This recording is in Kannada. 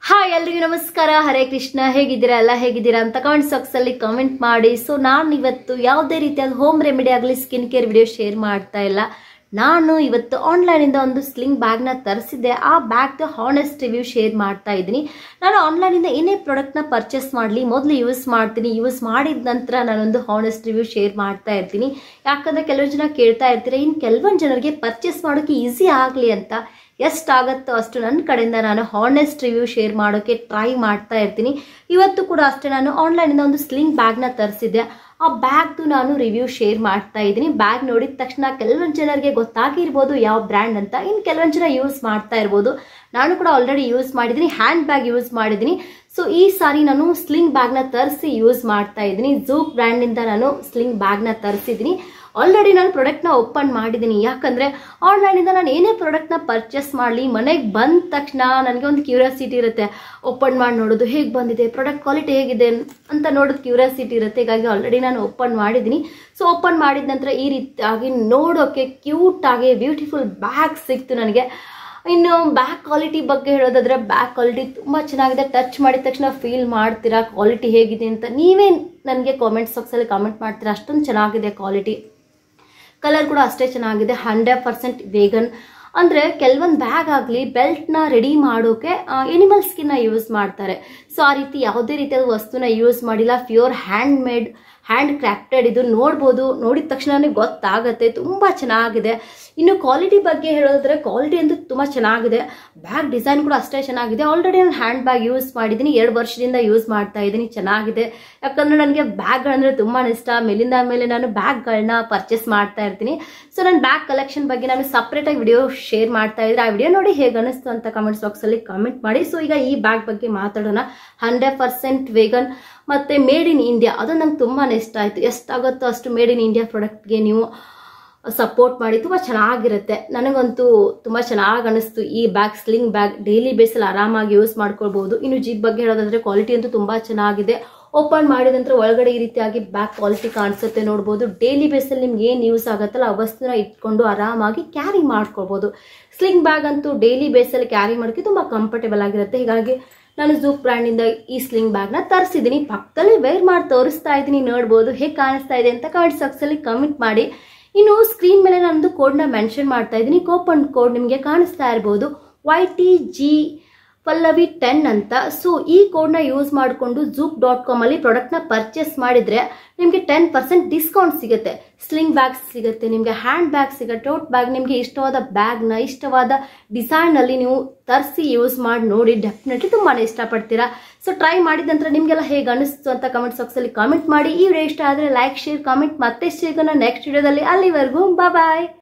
ಹಾಯ್ ಎಲ್ರಿಗೂ ನಮಸ್ಕಾರ. ಹರೇ ಕೃಷ್ಣ. ಹೇಗಿದ್ದೀರಾ? ಎಲ್ಲ ಹೇಗಿದ್ದೀರಾ ಅಂತ ಕಮೆಂಟ್ ಬಾಕ್ಸ್ ಅಲ್ಲಿ ಕಮೆಂಟ್ ಮಾಡಿ. ಸೊ ನಾನು ಇವತ್ತು ಯಾವುದೇ ರೀತಿಯಾದ ಹೋಮ್ ರೆಮಿಡಿ ಆಗಲಿ ಸ್ಕಿನ್ ಕೇರ್ ವಿಡಿಯೋ ಶೇರ್ ಮಾಡ್ತಾ ಇಲ್ಲ. ನಾನು ಇವತ್ತು ಆನ್ಲೈನಿಂದ ಒಂದು ಸ್ಲಿಂಗ್ ಬ್ಯಾಗ್ನ ತರಿಸಿದ್ದೆ. ಆ ಬ್ಯಾಗ್ದ ಹಾನೆಸ್ಟ್ ರಿವ್ಯೂ ಶೇರ್ ಮಾಡ್ತಾ ಇದ್ದೀನಿ. ನಾನು ಆನ್ಲೈನಿಂದ ಏನೇ ಪ್ರಾಡಕ್ಟ್ನ ಪರ್ಚೇಸ್ ಮಾಡಲಿ ಮೊದಲು ಯೂಸ್ ಮಾಡ್ತೀನಿ. ಯೂಸ್ ಮಾಡಿದ ನಂತರ ನಾನೊಂದು ಹಾನೆಸ್ಟ್ ರಿವ್ಯೂ ಶೇರ್ ಮಾಡ್ತಾ ಇರ್ತೀನಿ. ಯಾಕಂದರೆ ಕೆಲವು ಜನ ಕೇಳ್ತಾ ಇರ್ತೀರ, ಇನ್ನು ಕೆಲವೊಂದು ಜನರಿಗೆ ಪರ್ಚೇಸ್ ಮಾಡೋಕ್ಕೆ ಈಸಿ ಆಗಲಿ ಅಂತ ಎಷ್ಟಾಗತ್ತೋ ಅಷ್ಟು ನನ್ನ ಕಡೆಯಿಂದ ನಾನು ಹಾನೆಸ್ಟ್ ರಿವ್ಯೂ ಶೇರ್ ಮಾಡೋಕ್ಕೆ ಟ್ರೈ ಮಾಡ್ತಾ ಇರ್ತೀನಿ. ಇವತ್ತು ಕೂಡ ಅಷ್ಟೇ, ನಾನು ಆನ್ಲೈನಿಂದ ಒಂದು ಸ್ಲಿಂಗ್ ಬ್ಯಾಗ್ನ ತರಿಸಿದ್ದೆ. ಆ ಬ್ಯಾಗ್ದು ನಾನು ರಿವ್ಯೂ ಶೇರ್ ಮಾಡ್ತಾ ಇದ್ದೀನಿ. ಬ್ಯಾಗ್ ನೋಡಿದ ತಕ್ಷಣ ಕೆಲವೊಂದು ಜನರಿಗೆ ಗೊತ್ತಾಗಿರ್ಬೋದು ಯಾವ ಬ್ರ್ಯಾಂಡ್ ಅಂತ, ಇನ್ನು ಕೆಲವೊಂದು ಜನ ಯೂಸ್ ಮಾಡ್ತಾ ಇರ್ಬೋದು. ನಾನು ಕೂಡ ಆಲ್ರೆಡಿ ಯೂಸ್ ಮಾಡಿದ್ದೀನಿ, ಹ್ಯಾಂಡ್ ಬ್ಯಾಗ್ ಯೂಸ್ ಮಾಡಿದ್ದೀನಿ. ಸೊ ಈ ಸಾರಿ ನಾನು ಸ್ಲಿಂಗ್ ಬ್ಯಾಗ್ನ ತರಿಸಿ ಯೂಸ್ ಮಾಡ್ತಾ ಇದ್ದೀನಿ. ಝೂಕ್ ಬ್ರ್ಯಾಂಡಿಂದ ನಾನು ಸ್ಲಿಂಗ್ ಬ್ಯಾಗ್ನ ತರಿಸಿದ್ದೀನಿ. ಆಲ್ರೆಡಿ ನಾನು ಪ್ರಾಡಕ್ಟ್ನ ಓಪನ್ ಮಾಡಿದ್ದೀನಿ. ಯಾಕಂದರೆ ಆನ್ಲೈನಿಂದ ನಾನು ಏನೇ ಪ್ರಾಡಕ್ಟ್ನ ಪರ್ಚೇಸ್ ಮಾಡಲಿ ಮನೆಗೆ ಬಂದ ತಕ್ಷಣ ನನಗೆ ಒಂದು ಕ್ಯೂರಿಯಾಸಿಟಿ ಇರುತ್ತೆ. ಓಪನ್ ಮಾಡಿ ನೋಡೋದು ಹೇಗೆ ಬಂದಿದೆ, ಪ್ರಾಡಕ್ಟ್ ಕ್ವಾಲಿಟಿ ಹೇಗಿದೆ ಅಂತ ನೋಡೋದು ಕ್ಯೂರಿಯಾಸಿಟಿ ಇರುತ್ತೆ. ಹೀಗಾಗಿ ಆಲ್ರೆಡಿ ನಾನು ಓಪನ್ ಮಾಡಿದ್ದೀನಿ. ಸೊ ಓಪನ್ ಮಾಡಿದ ನಂತರ ಈ ರೀತಿಯಾಗಿ ನೋಡೋಕ್ಕೆ ಕ್ಯೂಟಾಗಿ ಬ್ಯೂಟಿಫುಲ್ ಬ್ಯಾಗ್ ಸಿಕ್ತು ನನಗೆ. ಇನ್ನು ಬ್ಯಾಗ್ ಕ್ವಾಲಿಟಿ ಬಗ್ಗೆ ಹೇಳೋದಾದ್ರೆ ಬ್ಯಾಗ್ ಕ್ವಾಲಿಟಿ ತುಂಬ ಚೆನ್ನಾಗಿದೆ. ಟಚ್ ಮಾಡಿದ ತಕ್ಷಣ ಫೀಲ್ ಮಾಡ್ತೀರಾ ಕ್ವಾಲಿಟಿ ಹೇಗಿದೆ ಅಂತ. ನೀವೇ ನನಗೆ ಕಾಮೆಂಟ್ ಬಾಕ್ಸಲ್ಲಿ ಕಾಮೆಂಟ್ ಮಾಡ್ತೀರಾ, ಅಷ್ಟೊಂದು ಚೆನ್ನಾಗಿದೆ ಕ್ವಾಲಿಟಿ. ಕಲರ್ ಕೂಡ ಅಷ್ಟೇ ಚೆನ್ನಾಗಿದೆ. 100% ವೇಗನ್. ಅಂದರೆ ಕೆಲವೊಂದು ಬ್ಯಾಗ್ ಆಗಲಿ ಬೆಲ್ಟ್ನ ರೆಡಿ ಮಾಡೋಕೆ ಎನಿಮಲ್ ಸ್ಕಿನ್ನ ಯೂಸ್ ಮಾಡ್ತಾರೆ. ಸೊ ಆ ರೀತಿ ಯಾವುದೇ ರೀತಿಯಾದ ವಸ್ತುನ ಯೂಸ್ ಮಾಡಿಲ್ಲ. Pure hand made, hand crafted. ಇದು ನೋಡ್ಬೋದು, ನೋಡಿದ ತಕ್ಷಣವೇ ಗೊತ್ತಾಗುತ್ತೆ, ತುಂಬ ಚೆನ್ನಾಗಿದೆ. ಇನ್ನು ಕ್ವಾಲಿಟಿ ಬಗ್ಗೆ ಹೇಳೋದಾದ್ರೆ ಕ್ವಾಲಿಟಿ ಅಂತೂ ತುಂಬ ಚೆನ್ನಾಗಿದೆ. ಬ್ಯಾಗ್ ಡಿಸೈನ್ ಕೂಡ ಅಷ್ಟೇ ಚೆನ್ನಾಗಿದೆ. ಆಲ್ರೆಡಿ ನಾನು ಹ್ಯಾಂಡ್ ಬ್ಯಾಗ್ ಯೂಸ್ ಮಾಡಿದ್ದೀನಿ, 2 ವರ್ಷದಿಂದ ಯೂಸ್ ಮಾಡ್ತಾ ಇದ್ದೀನಿ. ಚೆನ್ನಾಗಿದೆ. ಯಾಕಂದರೆ ನನಗೆ ಬ್ಯಾಗ್ಗಳಂದರೆ ತುಂಬಾ ಇಷ್ಟ. ಮೇಲಿಂದ ಮೇಲೆ ನಾನು ಬ್ಯಾಗ್ಗಳನ್ನ ಪರ್ಚೇಸ್ ಮಾಡ್ತಾ ಇರ್ತೀನಿ. ಸೊ ನನ್ನ ಬ್ಯಾಗ್ ಕಲೆಕ್ಷನ್ ಬಗ್ಗೆ ನಾನು ಸಪ್ರೇಟಾಗಿ ವಿಡಿಯೋ ಶೇರ್ ಮಾಡ್ತಾ ಇದ್ರೆ ಆ ವಿಡಿಯೋ ನೋಡಿ ಹೇಗೆ ಅನಿಸ್ತು ಅಂತ ಕಮೆಂಟ್ಸ್ ಬಾಕ್ಸಲ್ಲಿ ಕಮೆಂಟ್ ಮಾಡಿ. ಸೊ ಈಗ ಈ ಬ್ಯಾಗ್ ಬಗ್ಗೆ ಮಾತಾಡೋಣ. 100% ವೇಗನ್ ಮತ್ತು ಮೇಡ್ ಇನ್ ಇಂಡಿಯಾ. ಅದು ನಂಗೆ ತುಂಬಾ ಇಷ್ಟ ಆಯಿತು. ಎಷ್ಟಾಗುತ್ತೋ ಅಷ್ಟು ಮೇಡ್ ಇನ್ ಇಂಡಿಯಾ ಪ್ರಾಡಕ್ಟ್ಗೆ ನೀವು ಸಪೋರ್ಟ್ ಮಾಡಿ. ತುಂಬ ಚೆನ್ನಾಗಿರುತ್ತೆ. ನನಗಂತೂ ತುಂಬ ಚೆನ್ನಾಗಿ ಅನಿಸ್ತು ಈ ಬ್ಯಾಗ್. ಸ್ಲಿಂಗ್ ಬ್ಯಾಗ್ ಡೈಲಿ ಬೇಸಲ್ಲಿ ಆರಾಮಾಗಿ ಯೂಸ್ ಮಾಡ್ಕೊಳ್ಬೋದು. ಇನ್ನು ಜಿಪ್ ಬಗ್ಗೆ ಹೇಳೋದಾದ್ರೆ ಕ್ವಾಲಿಟಿ ಅಂತೂ ತುಂಬ ಚೆನ್ನಾಗಿದೆ. ಓಪನ್ ಮಾಡಿದ ನಂತರ ಒಳಗಡೆ ಈ ರೀತಿಯಾಗಿ ಬ್ಯಾಗ್ ಕ್ವಾಲಿಟಿ ಕಾಣಿಸುತ್ತೆ, ನೋಡ್ಬೋದು. ಡೈಲಿ ಬೇಸಲ್ಲಿ ನಿಮ್ಗೆ ಏನು ಯೂಸ್ ಆಗುತ್ತಲ್ಲ ಆ ವಸ್ತುನ ಇಟ್ಕೊಂಡು ಆರಾಮಾಗಿ ಕ್ಯಾರಿ ಮಾಡ್ಕೊಳ್ಬೋದು. ಸ್ಲಿಂಗ್ ಬ್ಯಾಗ್ ಅಂತೂ ಡೈಲಿ ಬೇಸಲ್ಲಿ ಕ್ಯಾರಿ ಮಾಡೋಕ್ಕೆ ತುಂಬ ಕಂಫರ್ಟೇಬಲ್ ಆಗಿರುತ್ತೆ. ಹೀಗಾಗಿ ನಾನು ಝೂಕ್ ಬ್ರ್ಯಾಂಡಿಂದ ಈ ಸ್ಲಿಂಗ್ ಬ್ಯಾಗ್ನ ತರಿಸಿದ್ದೀನಿ. ಪಕ್ಕದಲ್ಲಿ ವೇರ್ ಮಾಡಿ ತೋರಿಸ್ತಾ ಇದ್ದೀನಿ, ನೋಡ್ಬೋದು ಹೇಗೆ ಕಾಣಿಸ್ತಾ ಇದೆ ಅಂತ ಕಮೆಂಟ್ ಬಾಕ್ಸಲ್ಲಿ ಕಮೆಂಟ್ ಮಾಡಿ. ಇನ್ನು ಸ್ಕ್ರೀನ್ ಮೇಲೆ ನಾನೊಂದು ಕೋಡ್ನ ಮೆನ್ಷನ್ ಮಾಡ್ತಾ ಇದ್ದೀನಿ. ಕೂಪನ್ ಕೋಡ್ ನಿಮಗೆ ಕಾಣಿಸ್ತಾ ಇರ್ಬೋದು, YTG ಪಲ್ಲವಿ 10 ಅಂತ. ಸೊ ಈ ಕೋಡ್ನ ಯೂಸ್ ಮಾಡಿಕೊಂಡು zook.com ಅಲ್ಲಿ ಪ್ರಾಡಕ್ಟ್ನ ಪರ್ಚೇಸ್ ಮಾಡಿದರೆ ನಿಮಗೆ 10% ಡಿಸ್ಕೌಂಟ್ ಸಿಗುತ್ತೆ. ಸ್ಲಿಂಗ್ ಬ್ಯಾಗ್ ಸಿಗುತ್ತೆ, ನಿಮಗೆ ಹ್ಯಾಂಡ್ ಬ್ಯಾಗ್ ಸಿಗುತ್ತೆ, ಟೋಟ್ ಬ್ಯಾಗ್. ನಿಮಗೆ ಇಷ್ಟವಾದ ಬ್ಯಾಗ್ನ ಇಷ್ಟವಾದ ಡಿಸೈನಲ್ಲಿ ನೀವು ತರಿಸಿ ಯೂಸ್ ಮಾಡಿ ನೋಡಿ. ಡೆಫಿನೆಟ್ಲಿ ತುಂಬಾ ಇಷ್ಟಪಡ್ತೀರಾ. ಸೊ ಟ್ರೈ ಮಾಡಿದ ನಂತರ ನಿಮಗೆಲ್ಲ ಹೇಗೆ ಅನಿಸ್ತು ಅಂತ ಕಮೆಂಟ್ ಬಾಕ್ಸಲ್ಲಿ ಕಮೆಂಟ್ ಮಾಡಿ. ಈ ವಿಡಿಯೋ ಇಷ್ಟ ಆದರೆ ಲೈಕ್, ಶೇರ್, ಕಮೆಂಟ್. ಮತ್ತೆ ಸಿಗೋಣ ನೆಕ್ಸ್ಟ್ ವಿಡಿಯೋದಲ್ಲಿ. ಅಲ್ಲಿವರೆಗೂ ಬಾಯ್.